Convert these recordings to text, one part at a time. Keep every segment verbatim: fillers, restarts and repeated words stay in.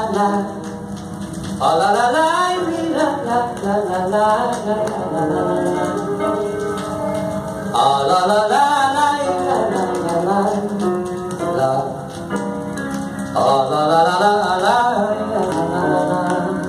la. Ah la la la, la la la la la la la la la. Ah la la la la la la la la la. Ah la la la la la la la la.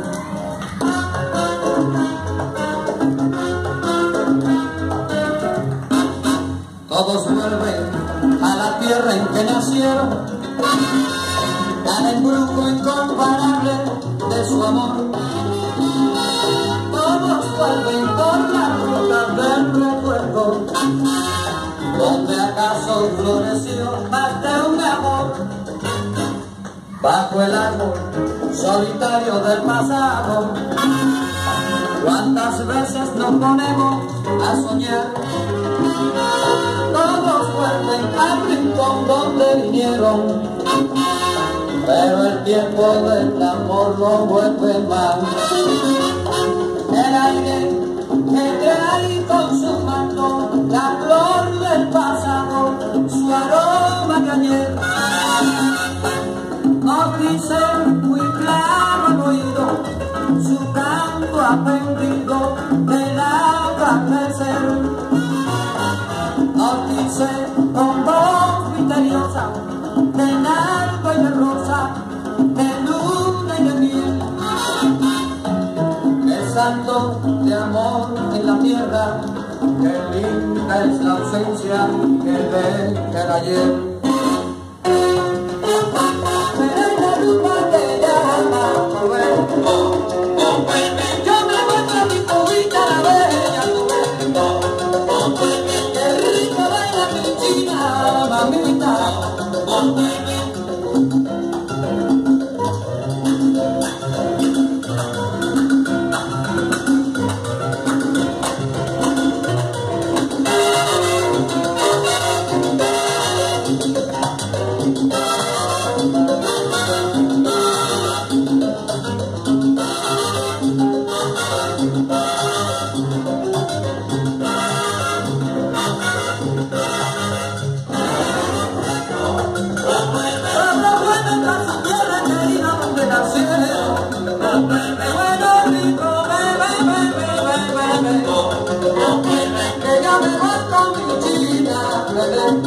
Todos vuelven a la tierra en que nacieron, dan el brujo incomparable de su amor. Todos vuelven por la ruta del recuerdo, donde acaso floreció más de un amor. Bajo el árbol solitario del pasado, cuántas veces nos ponemos a soñar. Todos vuelven al rincón donde vinieron, pero el tiempo del amor no vuelve más. El aire que trae con su manto la flor del pasado, su aroma de ayer, nos dice muy claro al oído su canto aprendido del atardecer. Nos dice con voz misteriosa de nardo y de rosa, de luna y de miel, el santo de amor en la tierra, que linda es la ausencia que ve el ayer. Pero en la rumba que llama, yo me muestro a mi cubita la bella, qué rico baila mi china, mamita. Que ya me voy con mi china, bebé.